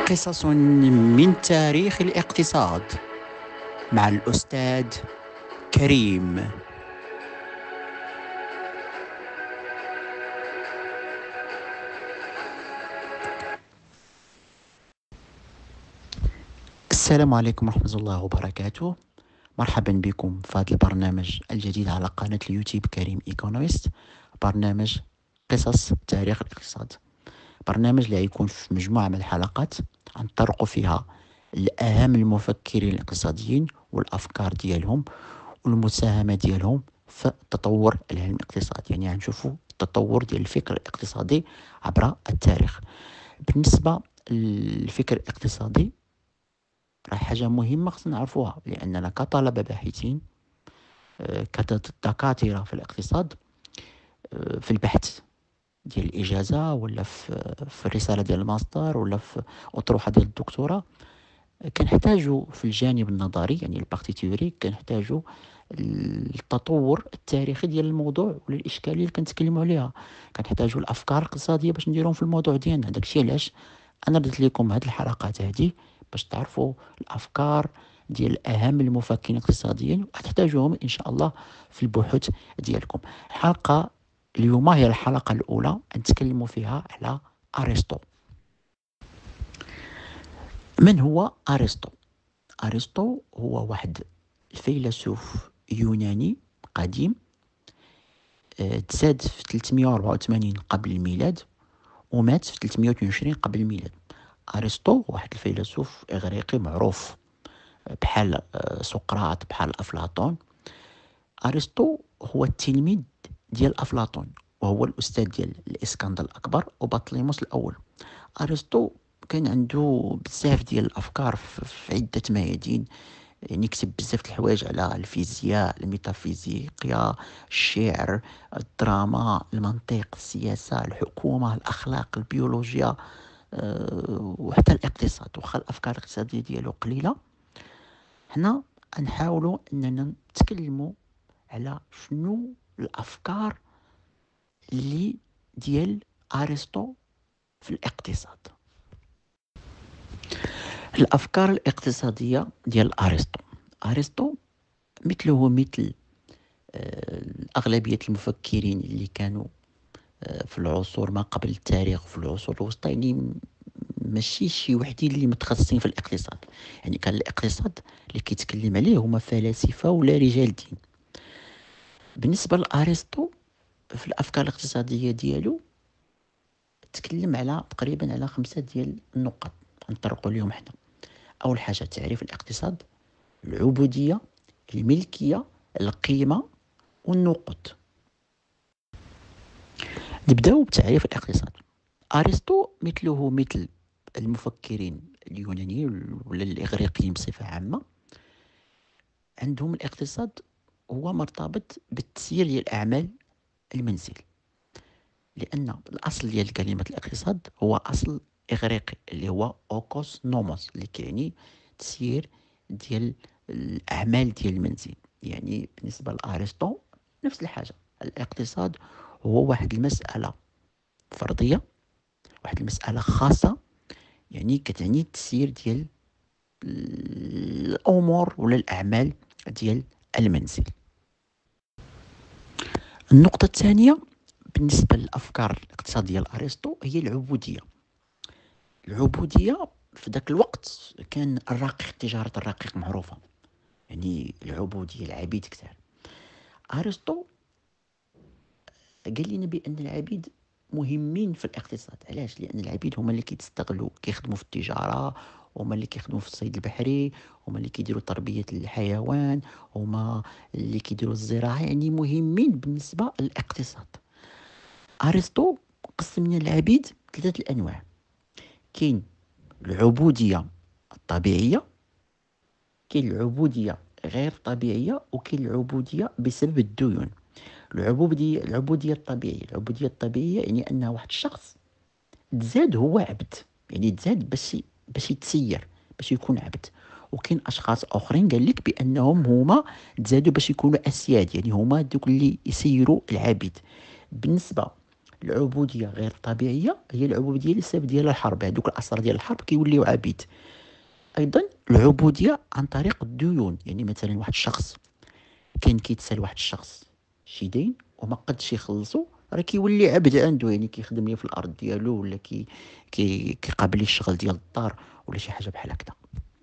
قصص من تاريخ الاقتصاد مع الأستاذ كريم. السلام عليكم ورحمة الله وبركاته. مرحبا بكم في هذا البرنامج الجديد على قناة اليوتيوب كريم ايكونومست، برنامج قصص تاريخ الاقتصاد. برنامج اللي يكون في مجموعة من الحلقات نطرق فيها الأهم المفكرين الاقتصاديين والأفكار ديالهم والمساهمة ديالهم في تطور العلم الاقتصادي، يعني غنشوفوا التطور ديال الفكر الاقتصادي عبر التاريخ. بالنسبة للفكر الاقتصادي راه حاجة مهمة خصنا نعرفوها، لأننا كطلبة باحثين كدكاترة في الاقتصاد في البحث ديال الإجازة ولا في الرسالة ديال الماستر ولا في أطروحة ديال الدكتوراه، كنحتاجوا في الجانب النظري يعني البارتي تيوريك كنحتاجوا التطور التاريخي ديال الموضوع ولا الاشكاليه اللي كنتكلموا عليها، كنحتاجوا الافكار الاقتصاديه باش نديروهم في الموضوع ديالنا. داكشي علاش انا درت لكم هاد الحلقات هادي باش تعرفوا الافكار ديال اهم المفكرين الاقتصاديين وتحتاجوهم ان شاء الله في البحوث ديالكم. الحلقه اليوم هي الحلقه الاولى نتكلموا فيها على ارسطو. من هو ارسطو؟ ارسطو هو واحد الفيلسوف يوناني قديم، تزاد في 384 قبل الميلاد ومات في 322 قبل الميلاد. ارسطو واحد الفيلسوف اغريقي معروف بحال سقراط بحال افلاطون. ارسطو هو التلميذ ديال افلاطون وهو الاستاذ ديال الاسكندر الاكبر وبطليموس الاول. ارسطو كان عنده بزاف ديال الافكار في عده ميادين، يعني كتب بزاف د الحوايج على الفيزياء، الميتافيزيقيا، الشعر، الدراما، المنطق، السياسة، الحكومة، الأخلاق، البيولوجيا، وحتى الاقتصاد. وخا الأفكار الاقتصادية ديالو قليلة، هنا نحاولوا أننا نتكلموا على شنو الأفكار اللي ديال أرسطو في الاقتصاد. الأفكار الاقتصادية ديال أرسطو مثله مثل أغلبية المفكرين اللي كانوا في العصور ما قبل التاريخ وفي العصور الوسطى، يعني ماشي شي وحدين اللي متخصصين في الاقتصاد. يعني كان الاقتصاد اللي كيتكلم عليه هما فلاسفة ولا رجال دين. بالنسبة لأرسطو في الأفكار الاقتصادية ديالو تكلم على تقريبا على 5 ديال النقط نطرقوا لهم حنا. أول حاجة تعريف الاقتصاد، العبودية، الملكية، القيمة والنقود. نبداو بتعريف الاقتصاد. ارسطو مثله مثل المفكرين اليونانيين ولا الاغريقيين بصفه عامه، عندهم الاقتصاد هو مرتبط بالتسيير ديال اعمال المنزل، لان الاصل ديال كلمه الاقتصاد هو اصل اغريقي اللي هو اوكوس نوموس، اللي كيعني تسيير ديال الاعمال ديال المنزل. يعني بالنسبه لارسطو نفس الحاجه، الاقتصاد هو واحد المساله فرديه، واحد المساله خاصه، يعني كتعني التسيير ديال الامور ولا الاعمال ديال المنزل. النقطه الثانيه بالنسبه للافكار الاقتصاديه لارسطو هي العبوديه. العبوديه في ذاك الوقت كان الرقيق، تجاره الرقيق معروفه، يعني العبوديه العبيد كثار. ارسطو قال لنا بان العبيد مهمين في الاقتصاد. علاش؟ لان العبيد هما اللي كيتستغلوا، كيخدموا في التجاره، هما اللي كيخدموا في الصيد البحري، هما اللي كيديروا تربيه الحيوان، هما اللي كيديروا الزراعه، يعني مهمين بالنسبه للاقتصاد. ارسطو قسم لنا العبيد 3 الانواع. كاين العبوديه الطبيعيه، كاين العبوديه غير طبيعيه، وكاين العبوديه بسبب الديون. العبوديه الطبيعيه يعني ان واحد الشخص تزاد هو عبد، يعني تزاد باش يتسير، باش يكون عبد. وكاين اشخاص اخرين قال لك بانهم هما تزادوا باش يكونوا اسياد، يعني هما دوك اللي يسيروا العبيد. بالنسبه العبوديه غير الطبيعيه هي العبوديه اللي السبب ديالها الحرب، هذوك الاسرى ديال الحرب كيوليو عبيد. ايضا العبوديه عن طريق الديون، يعني مثلا واحد الشخص كان كيتسال واحد الشخص شي دين وما قدش يخلصو، راه كيولي عبد عنده، يعني كيخدم ليه في الارض ديالو، ولا كيقابل ليه الشغل ديال الدار ولا شي حاجه بحال هكذا.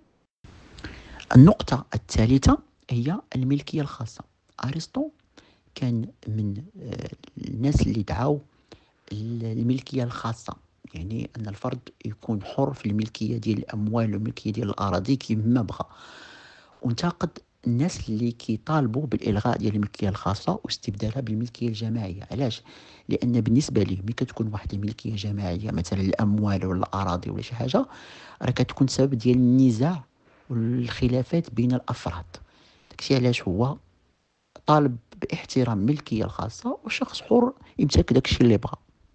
النقطه الثالثه هي الملكيه الخاصه. ارسطو كان من الناس اللي دعاو الملكيه الخاصه، يعني ان الفرد يكون حر في الملكيه ديال الاموال والملكيه ديال الاراضي كيما بغى، وانتقد الناس اللي كيطالبوا بالالغاء ديال الملكيه الخاصه واستبدالها بالملكيه الجماعيه. علاش؟ لان بالنسبه ليه ملي كتكون واحد الملكيه جماعيه مثلا الاموال ولا الاراضي ولا شي حاجه، راه كتكون سبب ديال النزاع والخلافات بين الافراد. داكشي علاش هو طالب باحترام الملكيه الخاصه وشخص حر يمتلك داكشي اللي بغى.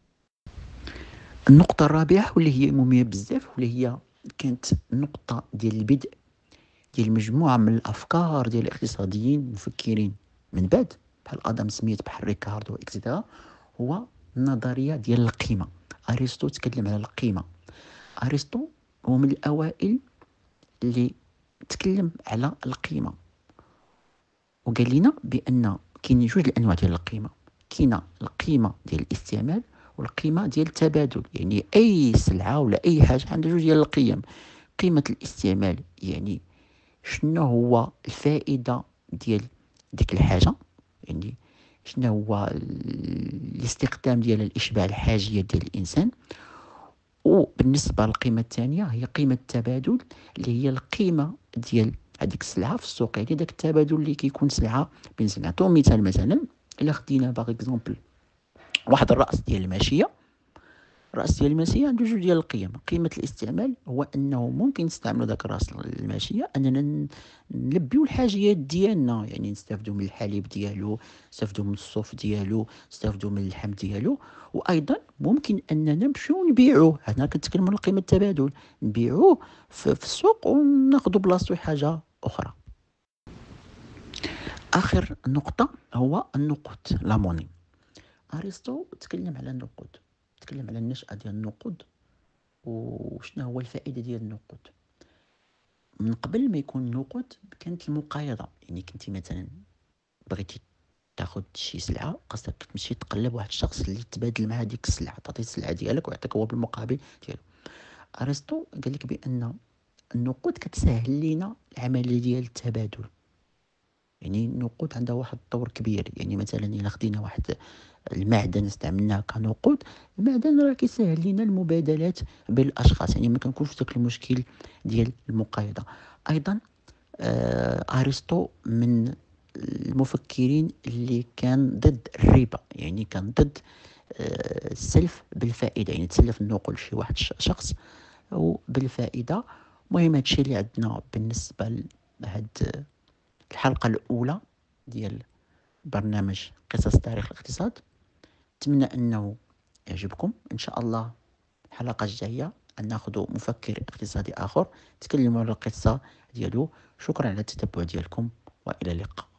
النقطه الرابعه واللي هي مهمه بزاف، واللي هي كانت النقطه ديال البدء ديال مجموعة من الأفكار ديال الاقتصاديين مفكرين من بعد، بحال آدم سميث، بحال ريكاردو إكسيتيرا، هو النظرية ديال القيمة. أرسطو تكلم على القيمة. أرسطو هو من الأوائل اللي تكلم على القيمة، وقال لنا بأن كاين جوج الأنواع ديال القيمة. كاينة القيمة ديال الاستعمال والقيمة ديال التبادل، يعني أي سلعة ولا أي حاجة عندها جوج ديال القيم. قيمة الاستعمال يعني شنو هو الفائدة ديال ديك الحاجة، يعني شنو هو الاستخدام ديال الإشباع الحاجية ديال الإنسان. وبالنسبة للقيمة الثانية هي قيمة التبادل، اللي هي القيمة ديال هذيك السلعة في السوق، يعني داك التبادل اللي كيكون سلعة بين سلعة. نعطيو مثال، مثلا إلا خدينا باغ اكزومبل واحد الرأس ديال الماشية، الرأس ديال الماشية عنده جوج ديال القيم. قيمة الاستعمال هو أنه ممكن نستعملوا داك الرأس الماشية أننا نلبيو الحاجيات ديالنا، يعني نستافدوا من الحليب ديالو، نستافدوا من الصوف ديالو، نستافدوا من اللحم ديالو. وأيضا ممكن أننا نمشيو نبيعوه، هنا كنتكلم على قيمة التبادل، نبيعوه في السوق وناخذوا بلاصتو حاجة أخرى. آخر نقطة هو النقود، لا موني. أرسطو تكلم على النقود، تكلم على النشأة ديال النقود وشنو هو الفائدة ديال النقود. من قبل ما يكون النقود كانت المقايضة، يعني كنتي مثلا بغيتي تاخذ شي سلعة، خاصك تمشي تقلب واحد الشخص اللي تبادل مع هذيك السلعة، تعطيه السلعة ديالك ويعطيك هو بالمقابل ديالو. أرسطو قال لك بأن النقود كتسهل لينا العملية ديال التبادل، يعني النقود عندها واحد الدور كبير. يعني مثلا إلا خدينا واحد المعدن استعملناه كنقود، المعدن راه كيسهل لنا المبادلات بين الاشخاص، يعني ما كنكونش داك المشكل ديال المقايضه. ايضا ارسطو من المفكرين اللي كان ضد الربا، يعني كان ضد السلف بالفائده، يعني تسلف النقود لشي واحد شخص وبالفائده. المهم هادشي اللي عندنا بالنسبه لهاد الحلقه الاولى ديال برنامج قصص تاريخ الاقتصاد. أتمنى أنه يعجبكم. إن شاء الله الحلقة الجاية أن ناخذ مفكر اقتصادي آخر نتكلم على القصة ديالو. شكرا على التتبع ديالكم وإلى اللقاء.